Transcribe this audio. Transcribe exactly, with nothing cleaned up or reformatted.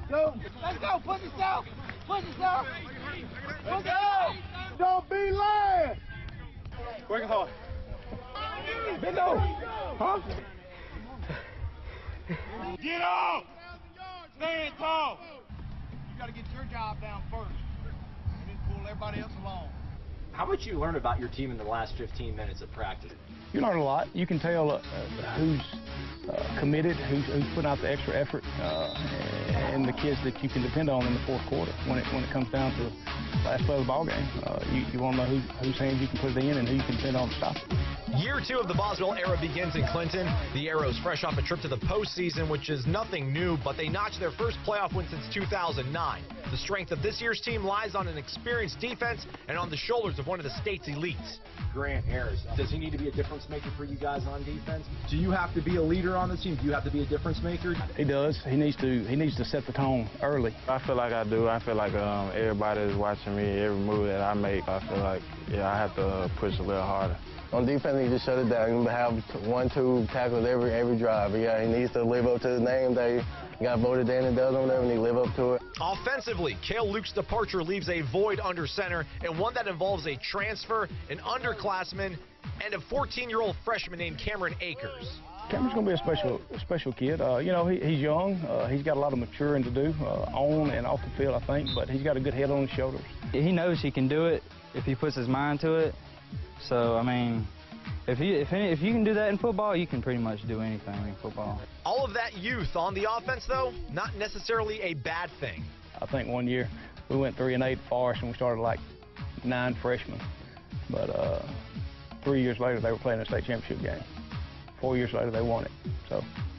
Go. Let's go. Push yourself. Push yourself. Push yourself. Don't be lying. Work hard. Bend over. Huh? Get up. Stand tall. You got to get your job down first. And then pull everybody else along. How much you learn about your team in the last fifteen minutes of practice? You learn a lot. You can tell uh, who's uh, committed, who's, who's putting out the extra effort, uh, and the kids that you can depend on in the fourth quarter when it when it comes down to the last play of the ball game. Uh, you you want to know who, whose hands you can put it in and who you can depend on to stop it. Year two of the Boswell era begins in Clinton. The Arrows fresh off a trip to the postseason, which is nothing new, but they notched their first playoff win since two thousand nine. The strength of this year's team lies on an experienced defense and on the shoulders of one of the state's elites. Grant Harris, does he need to be a difference maker for you guys on defense? Do you have to be a leader on this team? Do you have to be a difference maker? He does. He needs to. He needs to set the tone early. I feel like I do. I feel like um, everybody is watching me. Every move that I make, I feel like yeah, I have to push a little harder. On defense, he just shut it down. You have one, two tackles every every drive. Yeah, he needs to live up to his name. They got voted in and does on there, and he live up to it. Offensively, Cale Luke's departure leaves a void under center, and one that involves a transfer, an underclassman, and a fourteen-year-old freshman named Cameron Akers. Cameron's going to be a special special kid. Uh, you know, he, he's young. Uh, he's got a lot of maturing to do uh, on and off the field, I think, but he's got a good head on his shoulders. He knows he can do it if he puts his mind to it. So, I mean, if you, if, if you can do that in football, you can pretty much do anything in football. All of that youth on the offense, though, not necessarily a bad thing. I think one year we went three and eight at Forest, and we started like nine freshmen. But uh, three years later, they were playing a state championship game. Four years later, they won it. So